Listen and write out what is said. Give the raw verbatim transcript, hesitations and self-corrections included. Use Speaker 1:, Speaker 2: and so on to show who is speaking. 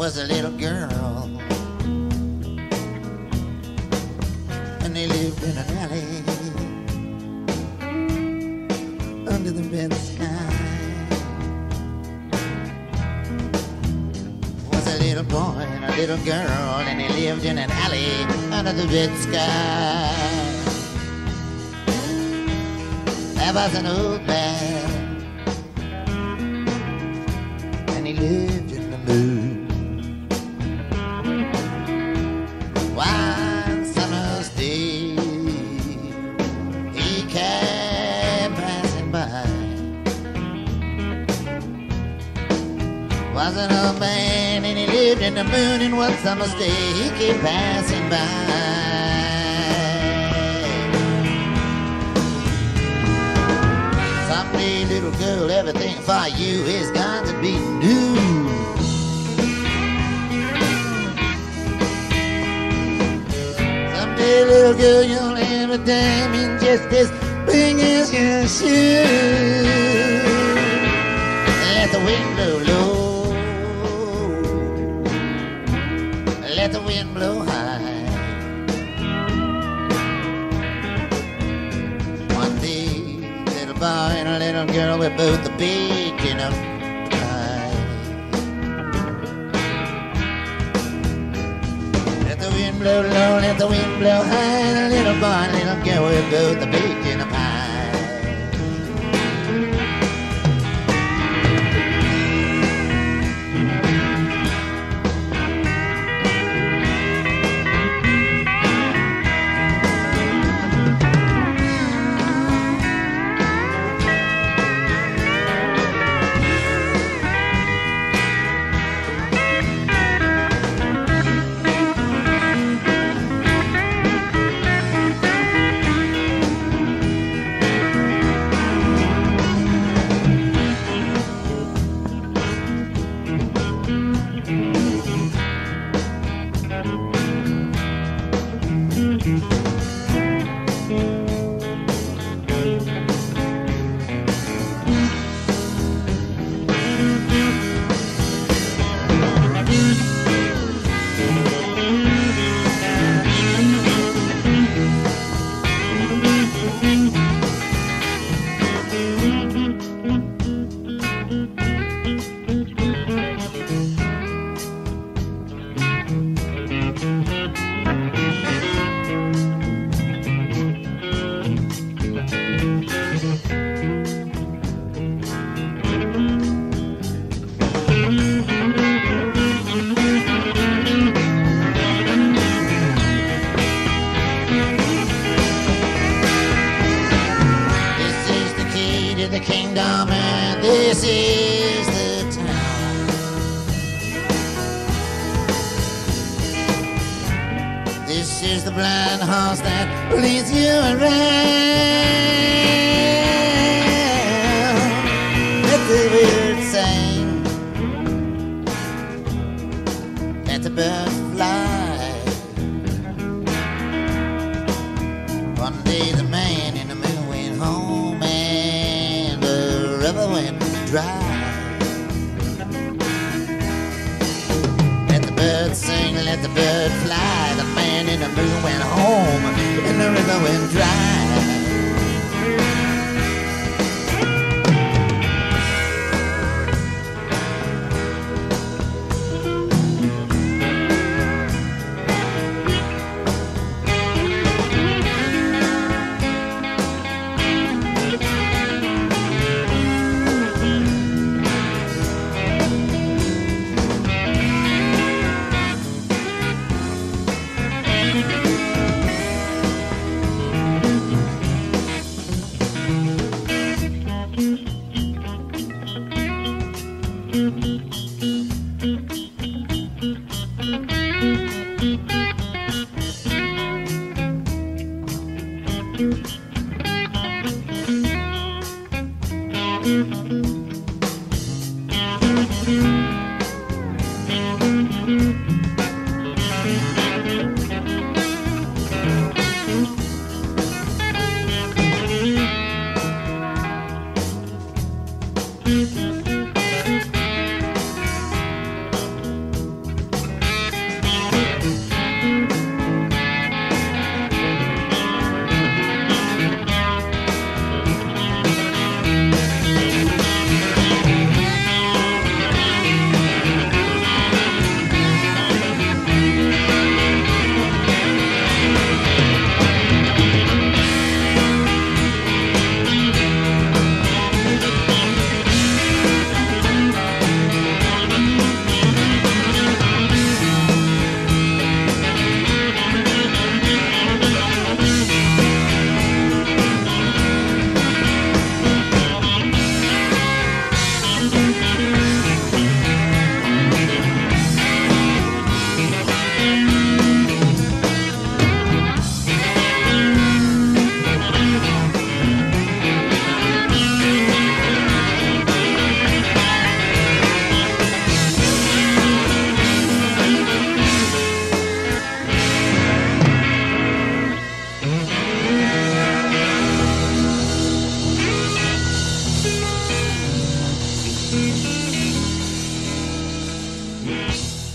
Speaker 1: was a little girl, and they lived in an alley under the red sky. Was a little boy and a little girl, and they lived in an alley under the red sky. There was an old man, and he lived in the moon. One summer's day, he came passing by. Was an old man, and he lived in the moon. And one summer's day, he came passing by. Someday, little girl, everything for you is going to be new. Someday, little girl, you'll have a diamond just as big as your shoe. Let the wind blow low, let the wind blow high. One day, little boy and a little girl were both baking up pie. Let the wind blow low, let the wind blow high. The little boy and little girl were both baking up pie. The kingdom, and this is the town. This is the blind horse that leads you around. Let the birds sing, let the birds fly. One day the man in the moon went home, and the river went dry. Let the birds sing, let the bird fly. The man in the moon went home, and the river went dry. you.